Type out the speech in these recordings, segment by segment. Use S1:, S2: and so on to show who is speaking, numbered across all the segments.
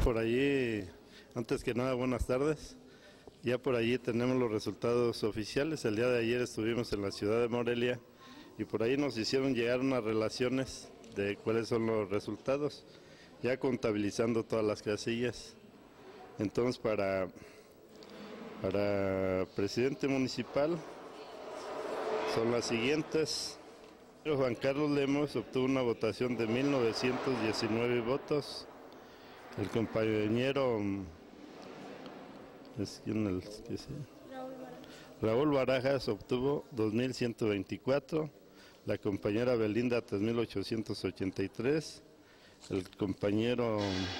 S1: Por allí, antes que nada, buenas tardes. Ya por allí tenemos los resultados oficiales. El día de ayer estuvimos en la ciudad de Morelia y por ahí nos hicieron llegar unas relaciones de cuáles son los resultados, ya contabilizando todas las casillas. Entonces, para presidente municipal son las siguientes. Juan Carlos Lemos obtuvo una votación de 1919 votos. El compañero Raúl Barajas obtuvo 2124, la compañera Belinda 3883, el compañero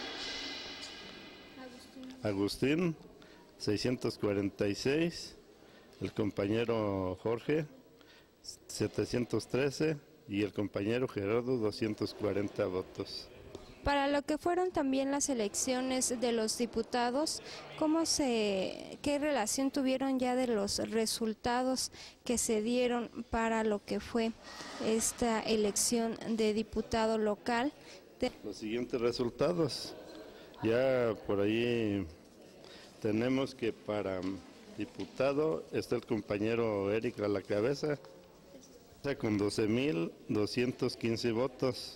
S1: Agustín 646, el compañero Jorge 713 y el compañero Gerardo 240 votos.
S2: Para lo que fueron también las elecciones de los diputados, ¿qué relación tuvieron ya de los resultados que se dieron para lo que fue esta elección de diputado local?
S1: Los siguientes resultados, ya por ahí tenemos que para diputado está el compañero Eric a la cabeza, con 12.215 votos.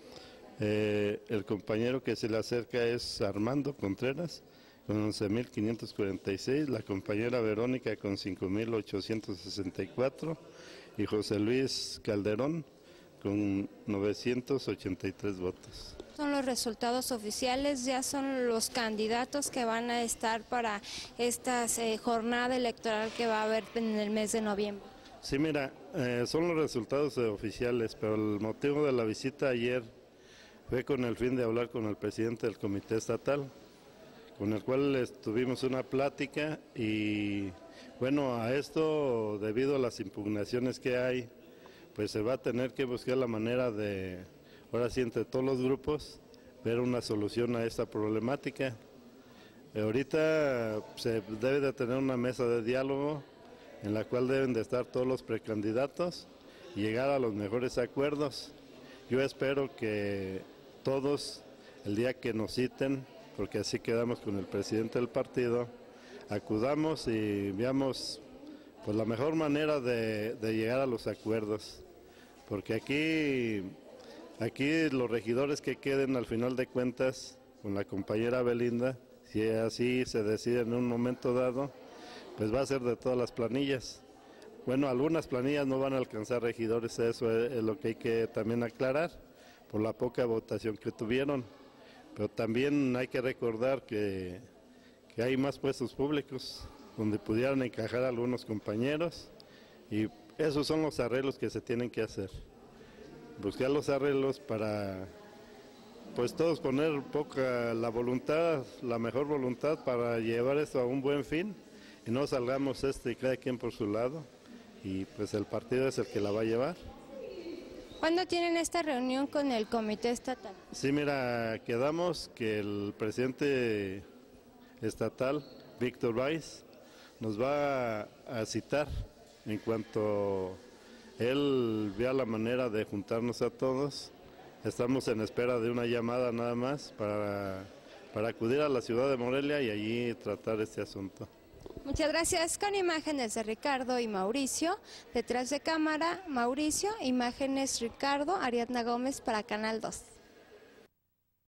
S1: El compañero que se le acerca es Armando Contreras con 11.546, la compañera Verónica con 5.864 y José Luis Calderón con 983 votos.
S2: Son los resultados oficiales, ya son los candidatos que van a estar para esta jornada electoral que va a haber en el mes de noviembre.
S1: Sí, mira, son los resultados oficiales, pero el motivo de la visita ayer fue con el fin de hablar con el presidente del comité estatal, con el cual tuvimos una plática y bueno, a esto debido a las impugnaciones que hay, pues se va a tener que buscar la manera de, ahora sí entre todos los grupos, ver una solución a esta problemática. Ahorita se debe de tener una mesa de diálogo en la cual deben de estar todos los precandidatos y llegar a los mejores acuerdos. Yo espero que todos, el día que nos citen, porque así quedamos con el presidente del partido, acudamos y veamos pues la mejor manera de llegar a los acuerdos, porque aquí los regidores que queden al final de cuentas con la compañera Belinda, si así se decide en un momento dado, pues va a ser de todas las planillas. Bueno, algunas planillas no van a alcanzar regidores, eso es lo que hay que también aclarar, por la poca votación que tuvieron, pero también hay que recordar que hay más puestos públicos donde pudieran encajar algunos compañeros y esos son los arreglos que se tienen que hacer, buscar los arreglos para pues todos poner poca la voluntad, la mejor voluntad para llevar esto a un buen fin y no salgamos cada quien por su lado y pues el partido es el que la va a llevar.
S2: ¿Cuándo tienen esta reunión con el comité estatal?
S1: Sí, mira, quedamos que el presidente estatal, Víctor Valls, nos va a citar en cuanto él vea la manera de juntarnos a todos. Estamos en espera de una llamada nada más para acudir a la ciudad de Morelia y allí tratar este asunto.
S2: Muchas gracias. Con imágenes de Ricardo y Mauricio, detrás de cámara Mauricio, imágenes Ricardo, Ariadna Gómez para Canal 2.